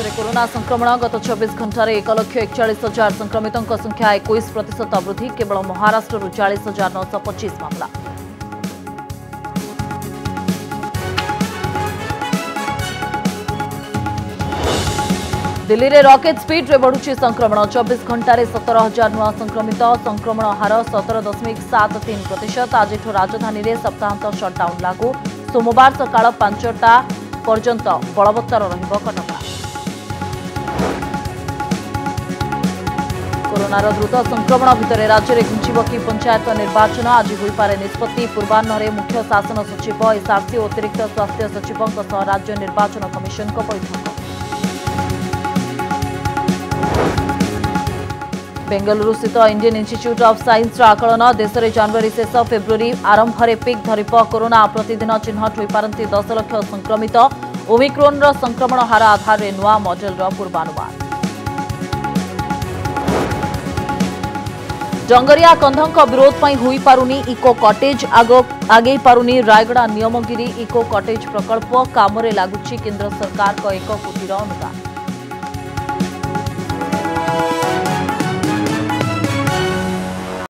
में कोरोना संक्रमण गत 24 घंटे 1,41,000 संक्रमितों संख्या 21% वृद्धि। केवल महाराष्ट्र 40,925 मामला। दिल्ली में रॉकेट स्पीड रे बढ़ुची संक्रमण। 24 घंटे 17,000 नुआ संक्रमित। संक्रमण हार 17.73%। आज राजधानी में सप्ताहांत शटडाउन लागू। सोमवार सकाळ 5टा पर्यंत बलवत्तर रहिब कटकणा। कोरोनार द्रुत संक्रमण भितर राज्य में घुंचब कि पंचायत निर्वाचन। आज होईपारे निष्पत्ति। पूर्वाह्न मुख्य शासन सचिव एसआरसी और अतिरिक्त स्वास्थ्य सचिवों सह राज्य निर्वाचन कमिशन को बैठक। बेंगलुरु स्थित इंडियन इंस्टीट्यूट ऑफ साइंस आकलन। देश में जनवरी शेष फेब्रुआरी आरंभ में पिक धरिप कोरोना। प्रतिदिन चिन्हट हो पारती 10 लाख संक्रमित। ओमिक्रोन संक्रमण हार आधार में नुआ मॉडल पूर्वानुमान। जंगरिया कंधक विरोध पर होई पारुनी इको कटेज। आगे पारुनी रायगड़ा नियमगिरी इको कटेज प्रकल्प। काम में लगुच केंद्र सरकार को 1 कोटी अनुदान।